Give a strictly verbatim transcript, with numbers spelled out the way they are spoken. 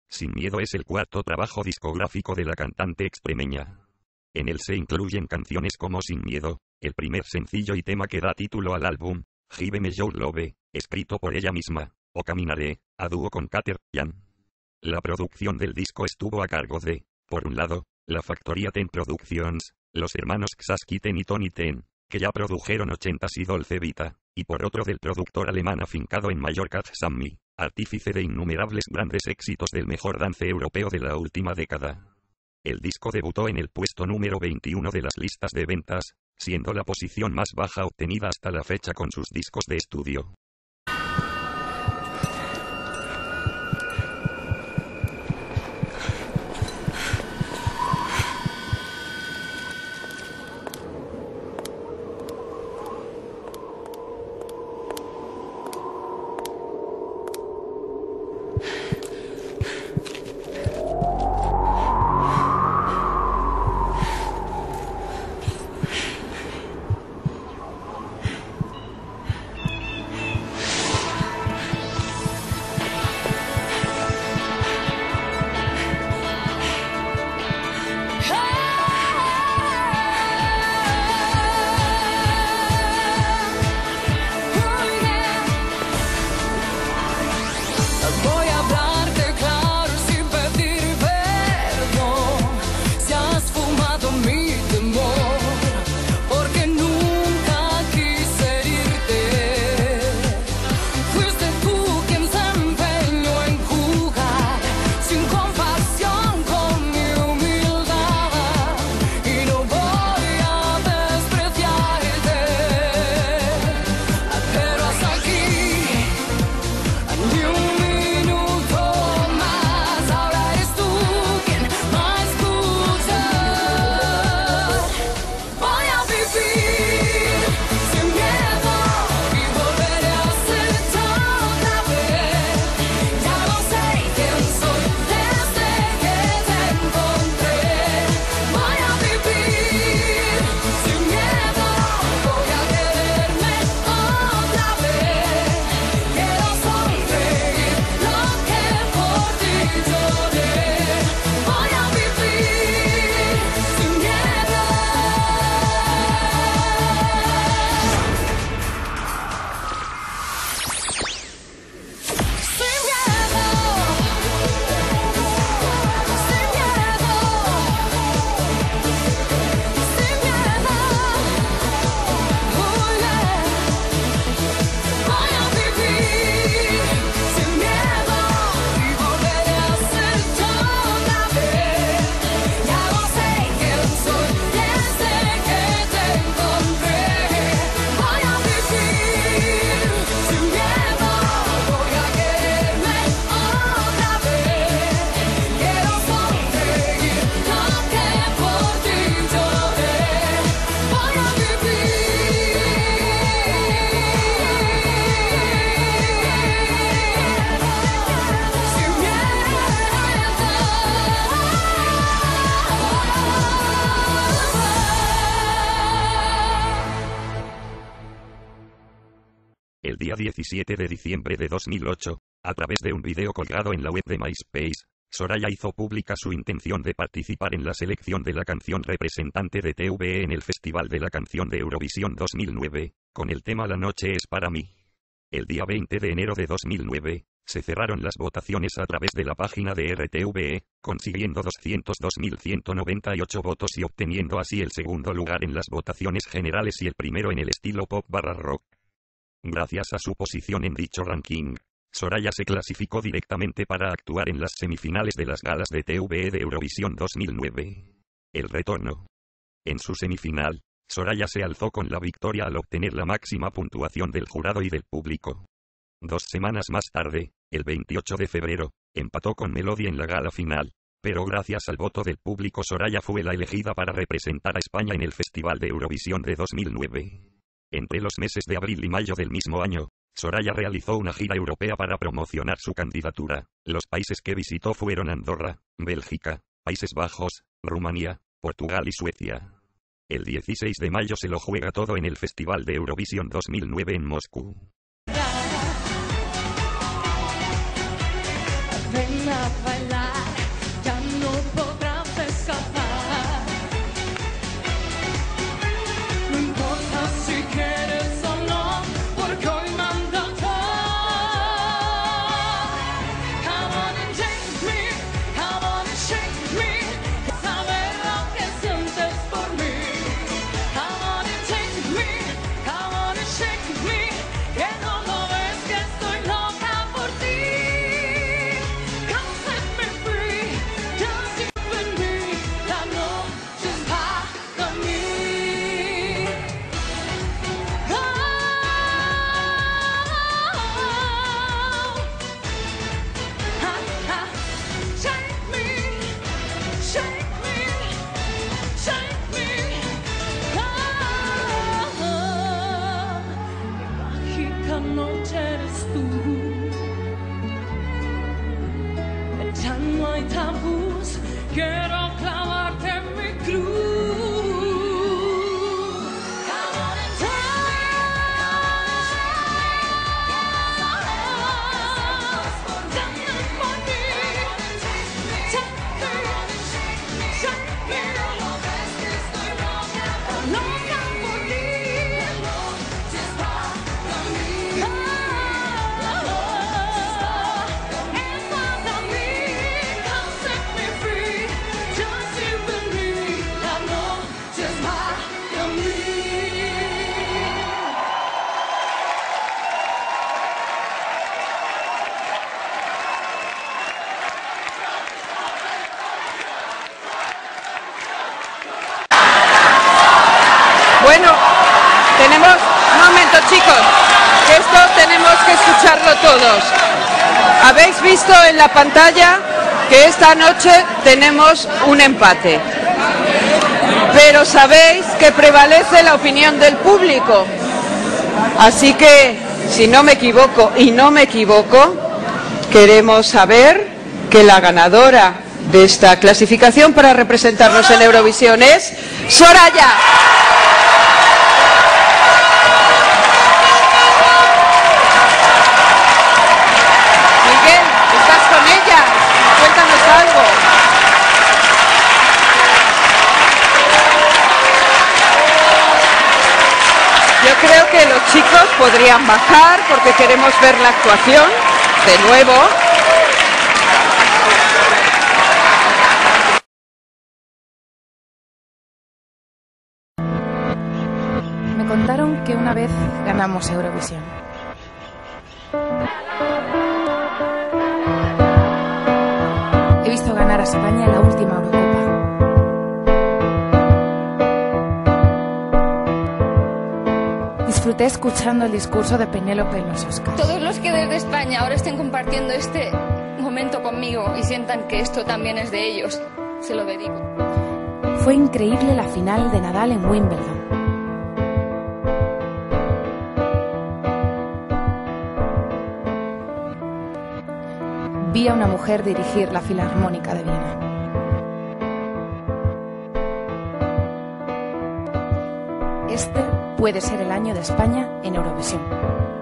Sin Miedo es el cuarto trabajo discográfico de la cantante extremeña. En él se incluyen canciones como Sin Miedo, el primer sencillo y tema que da título al álbum, Give Me Your Love, escrito por ella misma, o Caminaré, a dúo con Kater Jan. La producción del disco estuvo a cargo de, por un lado, la factoría Ten Productions, los hermanos Xaski Ten y Tony Ten, que ya produjeron ochentas y Dolce Vita, y por otro del productor alemán afincado en Mallorca Sammy, artífice de innumerables grandes éxitos del mejor dance europeo de la última década. El disco debutó en el puesto número veintiuno de las listas de ventas, siendo la posición más baja obtenida hasta la fecha con sus discos de estudio. El día diecisiete de diciembre de dos mil ocho, a través de un video colgado en la web de MySpace, Soraya hizo pública su intención de participar en la selección de la canción representante de T V E en el Festival de la Canción de Eurovisión dos mil nueve, con el tema La noche es para mí. El día veinte de enero de dos mil nueve, se cerraron las votaciones a través de la página de R T V E, consiguiendo doscientos dos mil ciento noventa y ocho votos y obteniendo así el segundo lugar en las votaciones generales y el primero en el estilo pop barra rock. Gracias a su posición en dicho ranking, Soraya se clasificó directamente para actuar en las semifinales de las galas de T V E de Eurovisión dos mil nueve. El retorno. En su semifinal, Soraya se alzó con la victoria al obtener la máxima puntuación del jurado y del público. Dos semanas más tarde, el veintiocho de febrero, empató con Melody en la gala final, pero gracias al voto del público Soraya fue la elegida para representar a España en el Festival de Eurovisión de dos mil nueve. Entre los meses de abril y mayo del mismo año, Soraya realizó una gira europea para promocionar su candidatura. Los países que visitó fueron Andorra, Bélgica, Países Bajos, Rumanía, Portugal y Suecia. El dieciséis de mayo se lo juega todo en el Festival de Eurovisión dos mil nueve en Moscú. Ven a bailar. quiero clavarte en mi cruz. Bueno, tenemos... Un momento, chicos, que esto tenemos que escucharlo todos. Habéis visto en la pantalla que esta noche tenemos un empate. Pero sabéis que prevalece la opinión del público. Así que, si no me equivoco, y no me equivoco, queremos saber que la ganadora de esta clasificación para representarnos en Eurovisión es Soraya. Yo creo que los chicos podrían bajar porque queremos ver la actuación de nuevo. Me contaron que una vez ganamos Eurovisión. He visto ganar a España en la última Eurocopa. Disfruté escuchando el discurso de Penélope en los Oscars. Todos los que desde España ahora estén compartiendo este momento conmigo y sientan que esto también es de ellos, se lo dedico. Fue increíble la final de Nadal en Wimbledon. Vi a una mujer dirigir la Filarmónica de Viena. Este puede ser el año de España en Eurovisión.